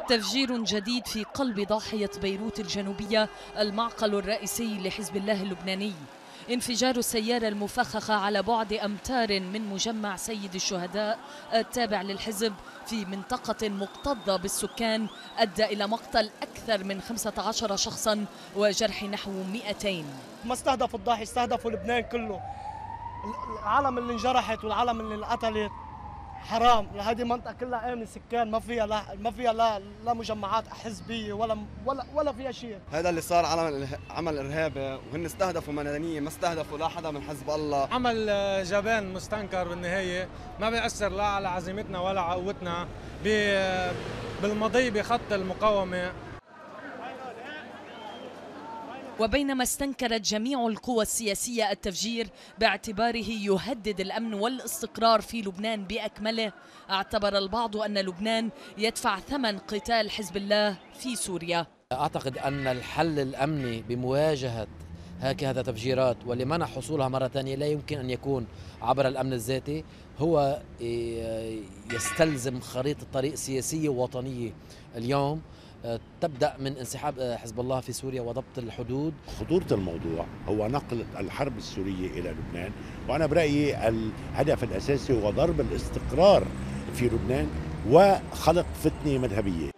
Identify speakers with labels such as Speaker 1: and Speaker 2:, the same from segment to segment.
Speaker 1: تفجير جديد في قلب ضاحية بيروت الجنوبية، المعقل الرئيسي لحزب الله اللبناني. انفجار السيارة المفخخة على بعد أمتار من مجمع سيد الشهداء التابع للحزب في منطقة مكتظة بالسكان أدى إلى مقتل أكثر من 15 شخصا وجرح نحو 200.
Speaker 2: ما استهدفوا الضاحية، استهدفوا لبنان كله. العالم اللي انجرحت والعالم اللي انقتلت حرام. هذه منطقة كلها آمن سكان، ما فيها لا مجمعات حزبية ولا فيها شيء.
Speaker 3: هذا اللي صار عمل إرهابي، وهن استهدفوا مدنيين، ما استهدفوا لا حدا من حزب الله.
Speaker 4: عمل جبان مستنكر بالنهاية، ما بيأثر لا على عزيمتنا ولا قوتنا بالمضي بخط المقاومة.
Speaker 1: وبينما استنكرت جميع القوى السياسية التفجير باعتباره يهدد الأمن والاستقرار في لبنان بأكمله، اعتبر البعض أن لبنان يدفع ثمن قتال حزب الله في سوريا.
Speaker 5: أعتقد أن الحل الأمني بمواجهة هكذا تفجيرات ولمنع حصولها مرة ثانية لا يمكن أن يكون عبر الأمن الذاتي، هو يستلزم خريطة طريق سياسية ووطنية اليوم تبدأ من انسحاب حزب الله في سوريا وضبط الحدود.
Speaker 6: خطورة الموضوع هو نقل الحرب السورية إلى لبنان، وأنا برأيي الهدف الأساسي هو ضرب الاستقرار في لبنان وخلق فتنة مذهبية.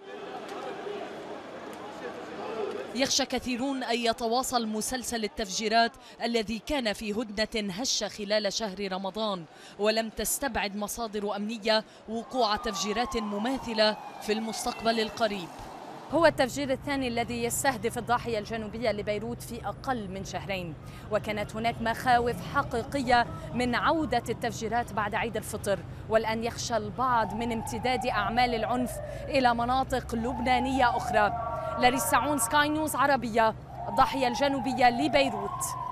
Speaker 1: يخشى كثيرون أن يتواصل مسلسل التفجيرات الذي كان في هدنة هشة خلال شهر رمضان، ولم تستبعد مصادر أمنية وقوع تفجيرات مماثلة في المستقبل القريب.
Speaker 7: هو التفجير الثاني الذي يستهدف الضاحية الجنوبية لبيروت في أقل من شهرين، وكانت هناك مخاوف حقيقية من عودة التفجيرات بعد عيد الفطر، والآن يخشى البعض من امتداد أعمال العنف إلى مناطق لبنانية أخرى. لاريس سعون، سكاي نيوز عربية، الضاحية الجنوبية لبيروت.